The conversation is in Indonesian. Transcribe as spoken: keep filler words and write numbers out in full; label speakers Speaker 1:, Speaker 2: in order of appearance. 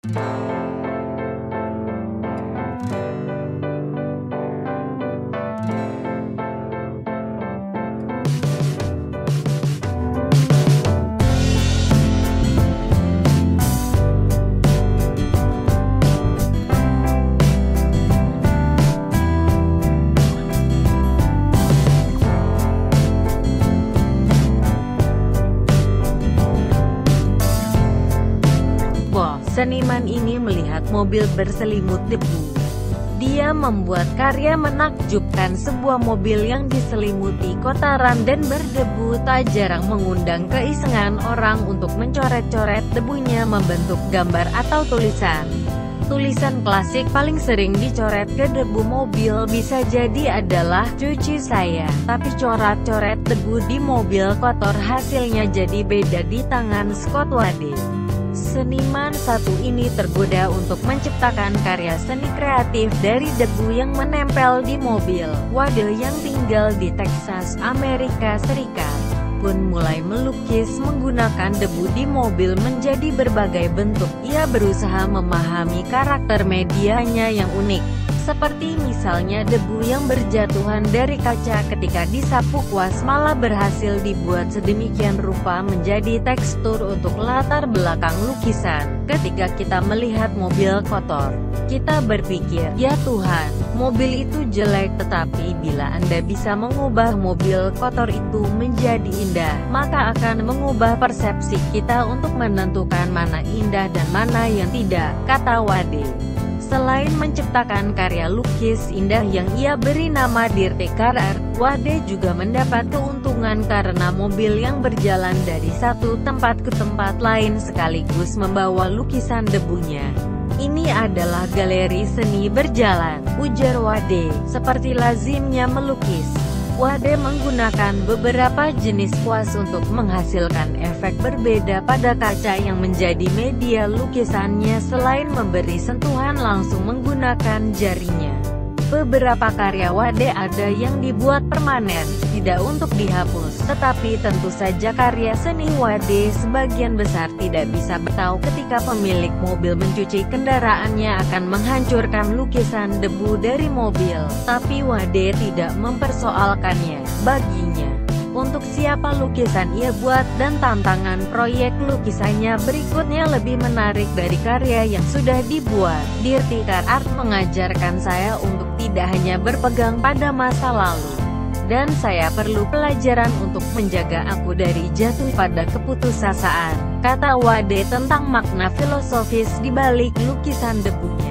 Speaker 1: Wow, seniman ini melihat mobil berselimut debu. Dia membuat karya menakjubkan, sebuah mobil yang diselimuti kotoran dan berdebu tak jarang mengundang keisengan orang untuk mencoret-coret debunya membentuk gambar atau tulisan. Tulisan klasik paling sering dicoret ke debu mobil bisa jadi adalah "cuci saya", tapi coret-coret debu di mobil kotor hasilnya jadi beda di tangan Scott Wade. Seniman satu ini tergoda untuk menciptakan karya seni kreatif dari debu yang menempel di mobil. Wade yang tinggal di Texas, Amerika Serikat, pun mulai melukis menggunakan debu di mobil menjadi berbagai bentuk. Ia berusaha memahami karakter medianya yang unik, seperti misalnya debu yang berjatuhan dari kaca ketika disapu kuas malah berhasil dibuat sedemikian rupa menjadi tekstur untuk latar belakang lukisan. Ketika kita melihat mobil kotor, kita berpikir, "Ya Tuhan, mobil itu jelek." Tetapi bila Anda bisa mengubah mobil kotor itu menjadi indah, maka akan mengubah persepsi kita untuk menentukan mana indah dan mana yang tidak, kata Wade. Selain menciptakan karya lukis indah yang ia beri nama Dirty Car Art, Wade juga mendapat keuntungan karena mobil yang berjalan dari satu tempat ke tempat lain sekaligus membawa lukisan debunya. "Ini adalah galeri seni berjalan," ujar Wade. Seperti lazimnya melukis, Wade menggunakan beberapa jenis kuas untuk menghasilkan efek berbeda pada kaca yang menjadi media lukisannya selain memberi sentuhan langsung menggunakan jarinya. Beberapa karya Wade ada yang dibuat permanen, tidak untuk dihapus, tetapi tentu saja karya seni Wade sebagian besar tidak bisa bertahu ketika pemilik mobil mencuci kendaraannya akan menghancurkan lukisan debu dari mobil. Tapi Wade tidak mempersoalkannya. Baginya, untuk siapa lukisan ia buat dan tantangan proyek lukisannya berikutnya lebih menarik dari karya yang sudah dibuat. Dirty Car Art mengajarkan saya untuk tidak hanya berpegang pada masa lalu, dan saya perlu pelajaran untuk menjaga aku dari jatuh pada keputusasaan, kata Wade tentang makna filosofis di balik lukisan debunya.